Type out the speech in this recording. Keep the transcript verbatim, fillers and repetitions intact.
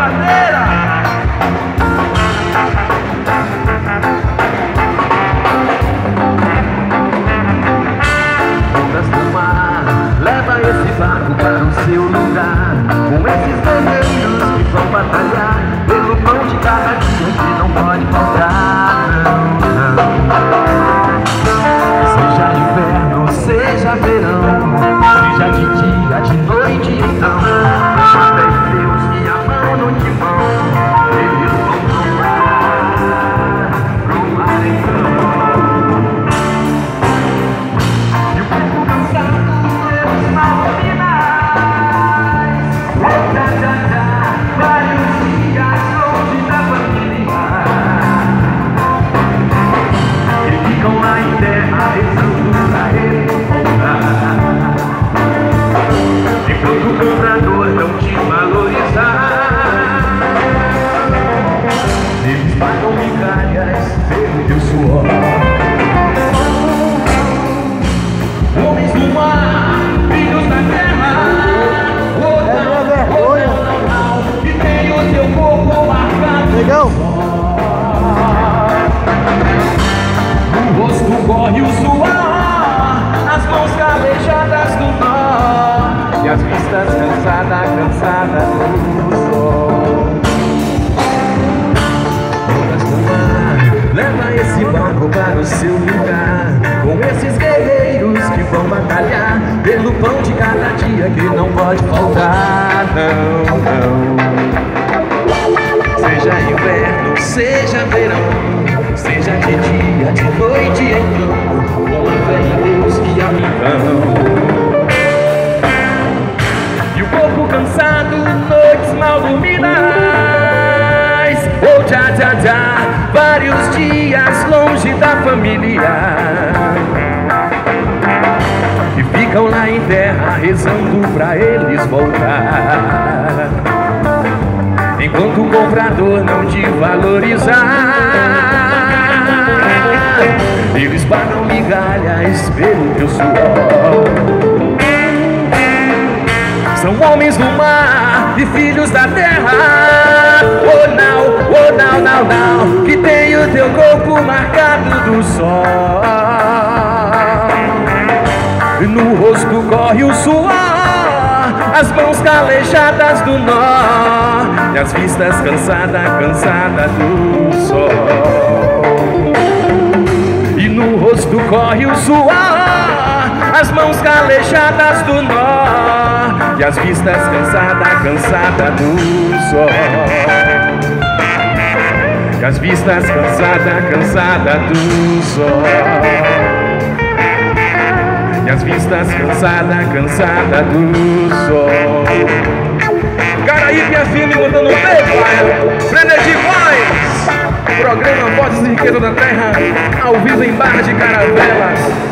bandeira. Ondas do mar, leva esse barco para o seu lugar, com esses guerreiros que vão batalhar pelo pão de cada dia que não pode faltar. Não, não. Seja inverno, seja verão, seja de dia, de noite, então manda em Deus e a mão no timão, eles vão tomar pro mar então. E o corpo cansado pelos marginais, oh, já, já, já, vários dias longe da família, que ficam lá em terra rezando pra ele voltar. Enquanto o comprador não te valorizar, eles pagam migalhas pelo teu suor. Homens do mar, filhos da terra, oh não, oh não, não, não, que tem o teu corpo marcado. Legal. No rosto corre o suor, as mãos calejadas do nó e as vistas cansadas, cansadas do sol. Ondas do mar, leva esse barco para o seu lugar, com esses guerreiros que vão batalhar pelo pão de cada dia que não pode faltar. Não, não. Seja inverno, seja verão, seja de dia, de noite, então, com a fé em Deus e a missão. E o corpo cansado, noites mal dormidas, oh, tchá, tchá, tchá, vários dias longe da família, e ficam lá em terra rezando pra eles voltar. Enquanto o comprador não te valorizar, eles pagam migalhas pelo teu suor. São homens do mar e filhos da terra, oh não, oh não, não, não, que tem o teu corpo marcado do sol. No rosto corre o suor, as mãos calejadas do nó e as vistas cansadas, cansadas do sol. E no rosto corre o suor, as mãos calejadas do nó e as vistas cansadas, cansadas do sol. E as vistas cansadas, cansadas do sol. E as vistas cansadas, cansadas do sol. Caraíbe é firme, mandando um beijo, Frenesí Voz. Programa Vozes de Riqueza da Terra, ao vivo em Barra de Caravelas.